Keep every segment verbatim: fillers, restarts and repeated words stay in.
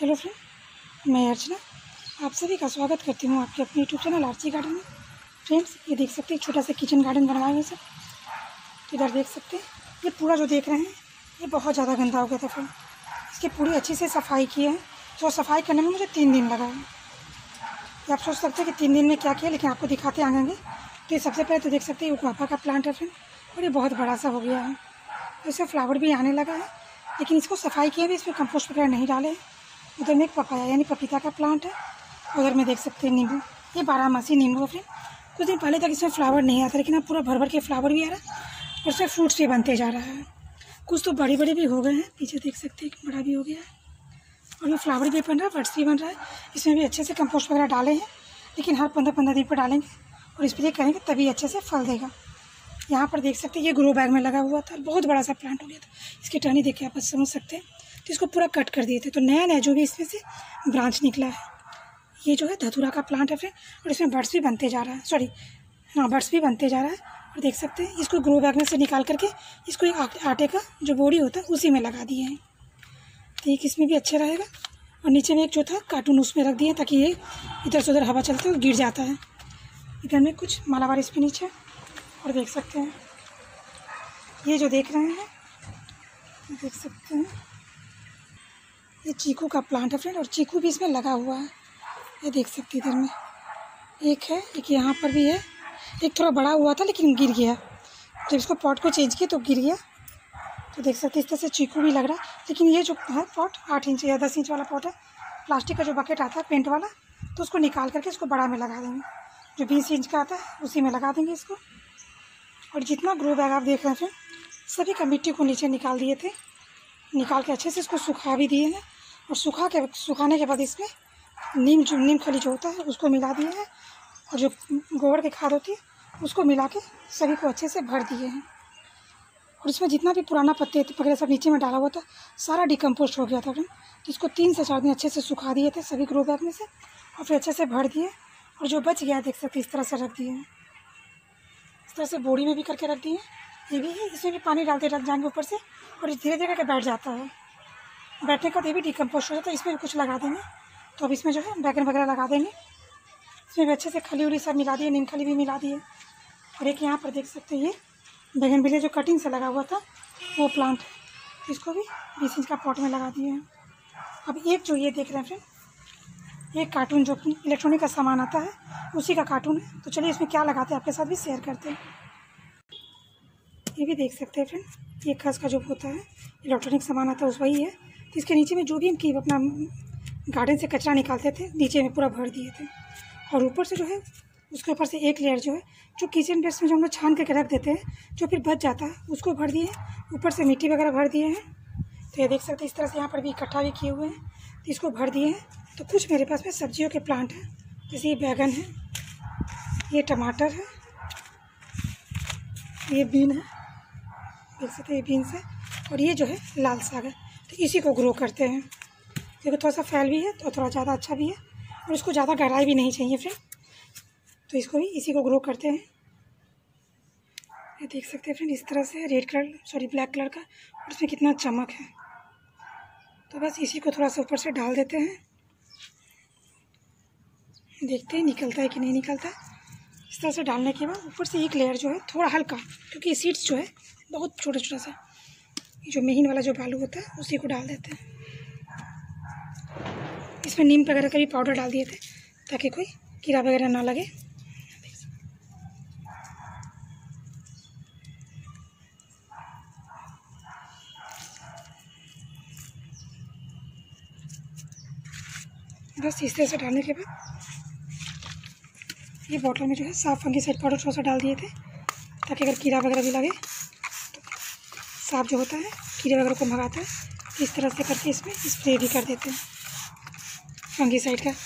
Hello friend, मैं अर्चना आप सभी का स्वागत करती हूँ आपके अपने यूट्यूब चैनल आरसी गार्डन में। फ्रेंड्स, ये देख सकते हैं छोटा सा किचन गार्डन बनवाए हुए सब। इधर देख सकते हैं, ये पूरा जो देख रहे हैं ये बहुत ज़्यादा गंदा हो गया था फ्रेंड। इसकी पूरी अच्छी से सफाई की है, जो सफाई करने में मुझे तीन दिन लगा है। ये आप सोच सकते हैं कि तीन दिन में क्या किया, लेकिन आपको दिखाते आएंगे। तो ये सबसे पहले तो देख सकते हैं गुआवा का प्लांट है फ्रेंड, और ये बहुत बड़ा सा हो गया है। इससे फ्लावर भी आने लगा है, लेकिन इसको सफाई किए भी, इसमें कंपोस्ट वगैरह नहीं डाले। उधर में एक पपाया यानी पपीता का प्लांट है, उधर में देख सकते हैं नींबू, ये बारहमासी नींबू है फ्रेंड। कुछ दिन पहले तक इसमें फ्लावर नहीं आता, लेकिन अब पूरा भर भर के फ्लावर भी आ रहा है और इसमें फ्रूट्स भी बनते जा रहा है। कुछ तो बड़े बड़े भी हो गए हैं, पीछे देख सकते हैं बड़ा भी हो गया है, और ये फ्लावर भी बन रहा है, बड्स भी बन रहा है। इसमें भी अच्छे से कंपोस्ट वगैरह डाले हैं, लेकिन हर पंद्रह पंद्रह दिन पर डालेंगे और स्प्रे करेंगे तभी अच्छे से फल देगा। यहाँ पर देख सकते हैं ये ग्रो बैग में लगा हुआ था, बहुत बड़ा सा प्लांट हो गया था। इसकी टहनी देख के आप समझ सकते हैं। तो इसको पूरा कट कर दिए थे, तो नया नया जो भी इसमें से ब्रांच निकला है। ये जो है धतूरा का प्लांट है फ्रेंड, और इसमें बड्स भी बनते जा रहा है, सॉरी हाँ बड्स भी बनते जा रहा है। और देख सकते हैं इसको ग्रो बैग में से निकाल करके इसको एक आटे का जो बोरी होता है उसी में लगा दिए हैं। तो एक इसमें भी अच्छा रहेगा, और नीचे में एक जो था कार्टून उसमें रख दिए, ताकि ये इधर से उधर हवा चलते है और गिर जाता है। इधर में कुछ मालाबार स्पिनिच है, और देख सकते हैं ये जो देख रहे हैं, देख सकते हैं ये चीकू का प्लांट है फ्रेंड, और चीकू भी इसमें लगा हुआ है। ये देख सकते हैं इधर में एक है, एक यहाँ पर भी है। एक थोड़ा बड़ा हुआ था लेकिन गिर गया, जब इसको पॉट को चेंज किया तो गिर गया। तो देख सकते हैं इस तरह से चीकू भी लग रहा है। लेकिन ये जो है पॉट आठ इंच या दस इंच वाला पॉट है, प्लास्टिक का जो बकेट आता है पेंट वाला, तो उसको निकाल करके इसको बड़ा में लगा देंगे। जो बीस इंच का आता है उसी में लगा देंगे इसको। और जितना ग्रो बैग आप देख रहे हैं सभी का मिट्टी को नीचे निकाल दिए थे, निकाल के अच्छे से इसको सुखा भी दिए हैं। और सुखा के सुखाने के बाद इसमें नीम जो नीम खली जो होता है उसको मिला दिए हैं, और जो गोबर की खाद होती है उसको मिला के सभी को अच्छे से भर दिए हैं। और इसमें जितना भी पुराना पत्ते वगैरह सब नीचे में डाला हुआ था, सारा डिकम्पोस्ट हो गया था फ्रेंड। तो इसको तीन से चार दिन अच्छे से सुखा दिए थे सभी ग्रो बैग में से, और फिर अच्छे से भर दिए। और जो बच गया देख सकते इस तरह से रख दिए हैं, इस तरह से बोरी में भी करके रख दिए। ये भी है, इसमें भी पानी डालते रख जाएंगे ऊपर से, और धीरे धीरे करके बैठ जाता है। बैठने का तो ये भी डिकम्पोस्ट हो जाता है। इसमें भी कुछ लगा देंगे, तो अब इसमें जो है बैगन वगैरह लगा देंगे। इसमें भी अच्छे से खली उली सब मिला दिए, नीम खली भी मिला दिए। और एक यहाँ पर देख सकते हैं ये बैगन बिलिया जो कटिंग से लगा हुआ था वो प्लांट है, इसको भी बीस इंच का पॉट में लगा दिए हैं। अब एक जो ये देख रहे हैं फ्रेंड, एक कार्टून जो इलेक्ट्रॉनिक का सामान आता है उसी का कार्टून है। तो चलिए इसमें क्या लगाते हैं आपके साथ भी शेयर करते हैं। ये भी देख सकते हैं फ्रेंड, ये खस का जो होता है इलेक्ट्रॉनिक सामान आता है उस वही है। तो इसके नीचे में जो भी हम की अपना गार्डन से कचरा निकालते थे नीचे में पूरा भर दिए थे। और ऊपर से जो है उसके ऊपर से एक लेयर जो है जो किचन वेस्ट में जो हम लोग छान करके रख देते हैं, जो फिर बच जाता है उसको भर दिए हैं। ऊपर से मिट्टी वगैरह भर दिए हैं। तो ये देख सकते हैं इस तरह से यहाँ पर भी इकट्ठा भी किए हुए हैं, तो इसको भर दिए हैं। तो कुछ मेरे पास में सब्जियों के प्लांट हैं, जैसे ये बैगन है, ये टमाटर है, ये बीन है, देख सकते हैं ये बीन्स है, और ये जो है लाल साग है। तो इसी को ग्रो करते हैं, क्योंकि थोड़ा सा फैल भी है तो थोड़ा ज़्यादा अच्छा भी है, और इसको ज़्यादा गहराई भी नहीं चाहिए फ्रेंड। तो इसको भी इसी को ग्रो करते हैं। ये देख सकते हैं फ्रेंड इस तरह से red colour sorry black colour का, और इसमें कितना चमक है। तो बस इसी को थोड़ा सा ऊपर से डाल देते हैं, देखते हैं निकलता है कि नहीं निकलता है। इस तरह से डालने के बाद ऊपर से एक लेयर जो है थोड़ा हल्का, क्योंकि सीड्स जो है बहुत छोटा छोटा सा, जो महीन वाला जो बालू होता है उसी को डाल देते हैं। इसमें नीम वगैरह का भी पाउडर डाल दिए थे, ताकि कोई कीड़ा वगैरह ना लगे। बस इस तरह से डालने के बाद ये बॉटल में जो है साफ फंगीसाइड पाउडर थोड़ा सा डाल दिए थे, ताकि अगर कीड़ा वगैरह भी लगे तो साफ जो होता है कीड़े वगैरह को भगाता है। इस तरह से करके इसमें स्प्रे भी कर देते हैं फंगीसाइड का।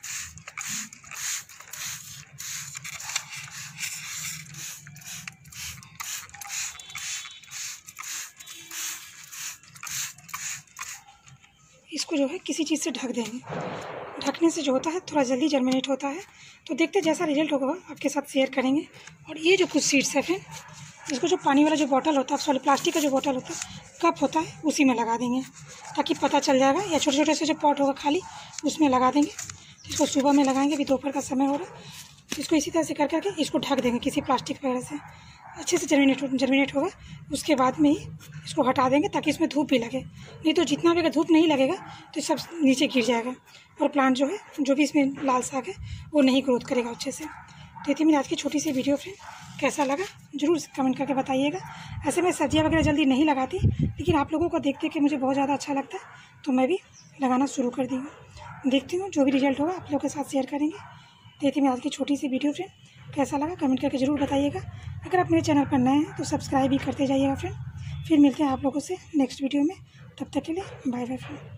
इसको जो है किसी चीज़ से ढक देंगे, ढकने से जो होता है थोड़ा जल्दी जर्मिनेट होता है। तो देखते जैसा रिजल्ट होगा आपके साथ शेयर करेंगे। और ये जो कुछ सीड्स है फ्रेंड, इसको जो पानी वाला जो बॉटल होता है, सॉरी प्लास्टिक का जो बॉटल होता है, कप होता है, उसी में लगा देंगे ताकि पता चल जाएगा। या छोटे छोटे से जो पॉट होगा खाली उसमें लगा देंगे। इसको सुबह में लगाएंगे, अभी दोपहर का समय हो रहा है। इसको इसी तरह से कर करके इसको ढक देंगे किसी प्लास्टिक वगैरह से, अच्छे से जर्मिनेट जर्मिनेट होगा। उसके बाद में ही इसको हटा देंगे ताकि इसमें धूप भी लगे, नहीं तो जितना भी अगर धूप नहीं लगेगा तो सब नीचे गिर जाएगा और प्लांट जो है, जो भी इसमें लाल साग है, वो नहीं ग्रोथ करेगा अच्छे से। तो ये थी मेरी आज की छोटी सी वीडियो फ्रेंड, कैसा लगा ज़रूर कमेंट करके बताइएगा। ऐसे मैं सब्जियां वगैरह जल्दी नहीं लगाती, लेकिन आप लोगों को देख देख के मुझे बहुत ज़्यादा अच्छा लगता है तो मैं भी लगाना शुरू कर दी हूँ। देखती हूँ जो भी रिजल्ट होगा आप लोगों के साथ शेयर करेंगे। तो ये थी मेरी आज की छोटी सी वीडियो फ्रेंड, कैसा लगा कमेंट करके ज़रूर बताइएगा। अगर आप मेरे चैनल पर नए हैं तो सब्सक्राइब भी करते जाइएगा फ्रेंड। फिर मिलते हैं आप लोगों से नेक्स्ट वीडियो में, तब तक के लिए बाय बाय फ्रेंड।